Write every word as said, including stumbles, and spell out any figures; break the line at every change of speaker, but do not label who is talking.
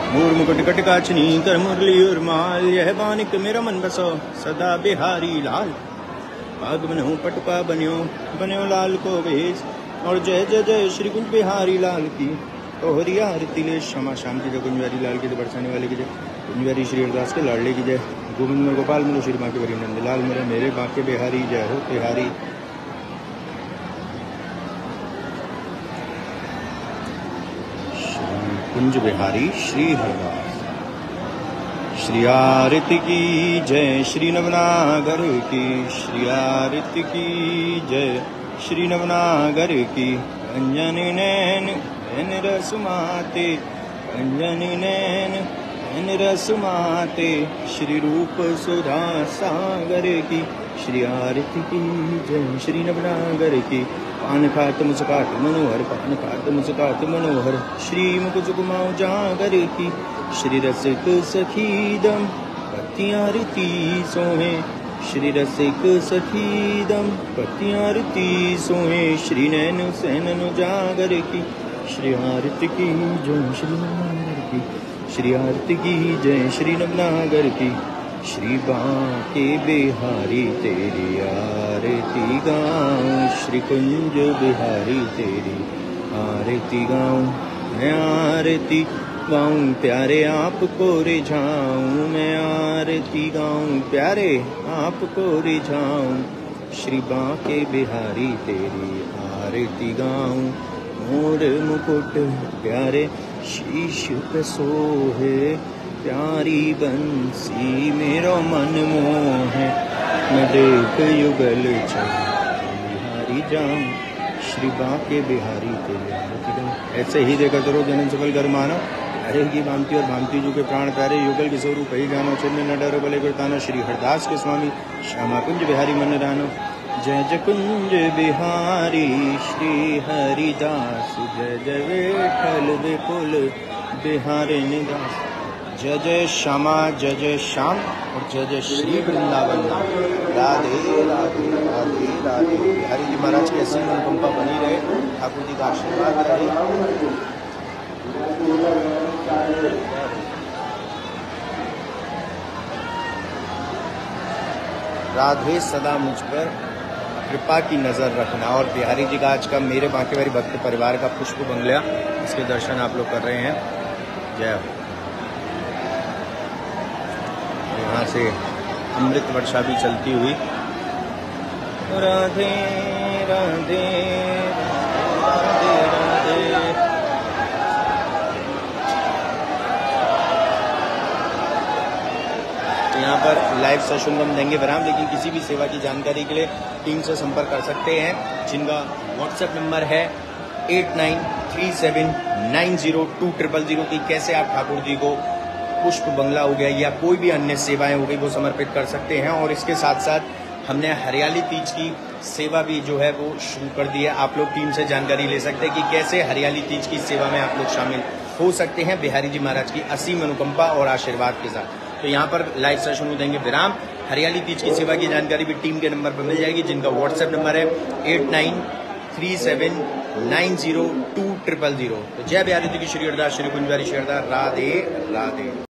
मोर मुकुट कटकाचनी कर मुरली और माल, यह बानिक मेरा मन बसो सदा बिहारी लाल। पाग बनो पटुका बन्यो बन्यो लाल को भेज, और जय जय जय श्री कुंज बिहारी लाल की। तोहरी आरती ले क्षमा शाम की जय, कुंज बिहारी लाल की जय, बरसाने वाले की जय, कुंज बिहारी श्री हरदास के लाडले की जय। गोविंद में गोपाल मिलो श्री बांके बरी नंद लाल, मेरे मेरे बांके बिहारी जय हो बिहारी। कुंज बिहारी श्री हरदास। श्री आरती की जय, श्री नवनागर की श्री आरती की जय, श्री नवनागर की। अंजनी नैन नैन रसुमाते, अंजनी नैन नैन रसुमाते, श्री रूप सुधा सागर की श्री आरती की जय, श्री नवनागर की। पान खात मुस्कात मनोहर, पान खात मुस्कात मनोहर, श्री मुकुज कुमाऊं जागर की श्री रसिक सखीदम पतियारती सोहे, श्री रसिक सखीदम पतियारती सोहे, श्री नैन सैनन जागर की श्री आरती की जय, श्री नवनागर की श्री आरती की जय, श्री नवनागर की। श्री बांके बिहारी तेरी आरती गाऊं, श्री कुंज बिहारी तेरी आरती गाऊं, मैं आरती गाऊं प्यारे आपको रिझाऊं, मैं आरती गाऊं प्यारे आपको रिझाऊं। श्री बांके बिहारी तेरी आरती गाऊं, मोर मुकुट प्यारे शीश पे सोहे, प्यारी बंसी मेरो मन मोहे, मैं देख युगल बिहारी जाऊं, श्री बांके बिहारी तेरे आरती गाऊं। ऐसे ही देखा करो जन्म सफल कर मानो, हरे की भांति और भांति जू के प्राण प्यारे, युगल के स्वरूप ही जानो, चिन्ह न डरो बले गुरतानो, श्री हरदास के स्वामी श्यामा कुंज बिहारी मन रानो। जय जय कुंज बिहारी श्री हरिदास, जय जय विठल विपुल बिहारी निदास। जय जय श्यामा जय जय श्याम और जय जय श्री वृंदावन। राधे राधे राधे राधे। हरि जी महाराज की ऐसी अनुकंपा बनी रहे, ठाकुर जी का आशीर्वाद रहे। राधे सदा मुझ पर कृपा की नजर रखना। और बिहारी जी का आज का मेरे बांके बिहारी भक्त परिवार का पुष्प बंगला, इसके दर्शन आप लोग कर रहे हैं। जय हो। यहाँ से अमृत वर्षा भी चलती हुई। राधे राधे राधे राधे। यहाँ पर लाइव सेशन हम देंगे विराम, लेकिन किसी भी सेवा की जानकारी के लिए टीम से संपर्क कर सकते हैं, जिनका व्हाट्सएप नंबर है eight nine three seven nine zero two triple zero की। कैसे आप ठाकुर जी को पुष्प बंगला हो गया या कोई भी अन्य सेवाएं हो गई वो समर्पित कर सकते हैं। और इसके साथ साथ हमने हरियाली तीज की सेवा भी जो है वो शुरू कर दी है। आप लोग टीम से जानकारी ले सकते हैं कि कैसे हरियाली तीज की सेवा में आप लोग शामिल हो सकते हैं बिहारी जी महाराज की असीम अनुकंपा और आशीर्वाद के साथ। तो यहाँ पर लाइव सेशन में देंगे विराम। हरियाली तीज की सेवा की जानकारी भी टीम के नंबर पर मिल जाएगी, जिनका व्हाट्सएप नंबर है eight nine three seven nine zero two triple zero. तो जय बिहारी जी की श्री हरदास, श्री कुंज बिहारी श्री हरदास। राधे राधे।